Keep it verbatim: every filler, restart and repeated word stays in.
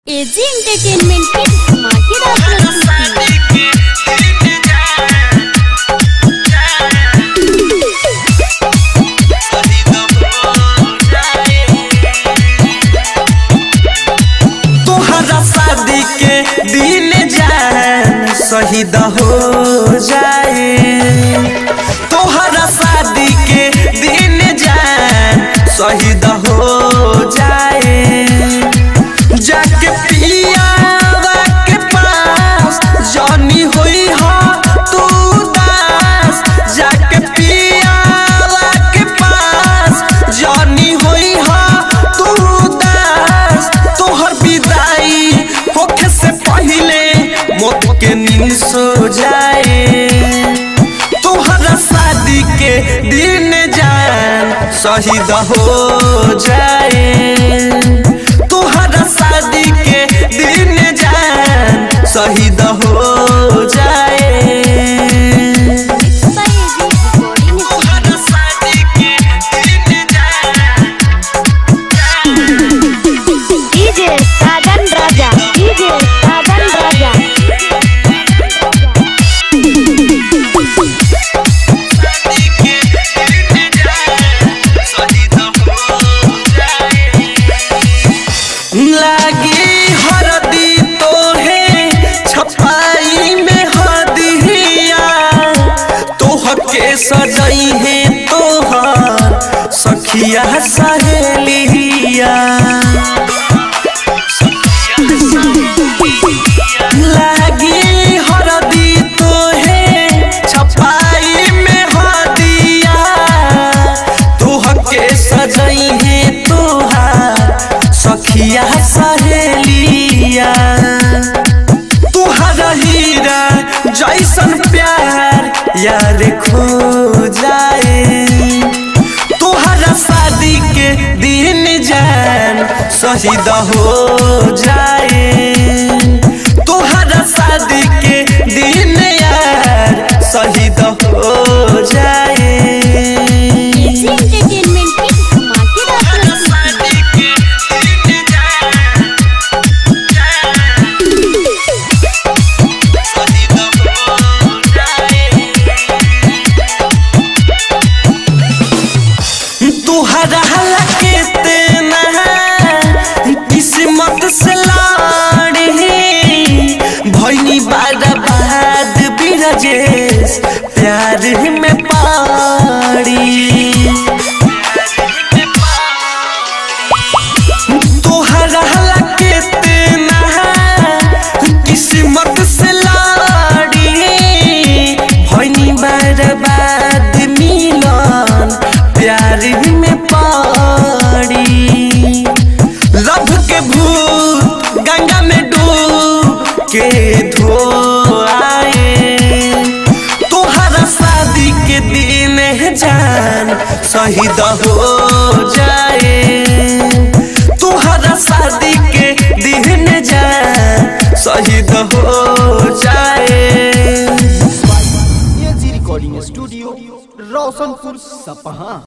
AG entertainment की धमाकेदार प्रस्तुति। तोहरा शादी के दिन जान शहीद हो जाए, तोहरा शादी के दिन जान शहीद हो जाए, जाके पियावा के पास जानी हुई हो तू दास, जाके पियावा के पास जानी हुई हो तू दास, तोहर विदाई होखे से पहले मौत के नींद सो जाए, तोहरा शादी के दिन जान शहीद हो जाए, तोहरा शादी के दिन जान शहीद हो जाए। DJ Sajan Raja, DJ Sajan Raja. लागी हरदी तोहे छपाई में हदिया, तोहके सजई है तोहर सखिया सहेलिया, लागी हरदी तोहे छपाई में हदिया, तोहके सजई है तोहर सखिया सहेलिया, तुहरा हीरा जैसन प्यार यार खो जाए, तुहरा शादी के दिन जान शहीद हो जाए, तुहरा शादी के दिन यार शहीद हो जाए। एजी एंटरटेनमेंट की धमाकेदार प्रस्तुति। तुहरा लगे ना किस्मत से लाड़ी भैनी बर्बाद बिरजेश प्यार में पाड़ी, तुहरा लगे ना किस्मत से लाड़ी भैनी बर्बाद मिलन प्यार में पाड़ी, लभ के भूत गंगा में डूब के धो आए, तोहरा शादी के दिन जान शहीद हो जाए, तोहरा शादी के दिन जान शहीद हो जाए। एजी रिकॉर्डिंग स्टूडियो रोशनपुर सपहा।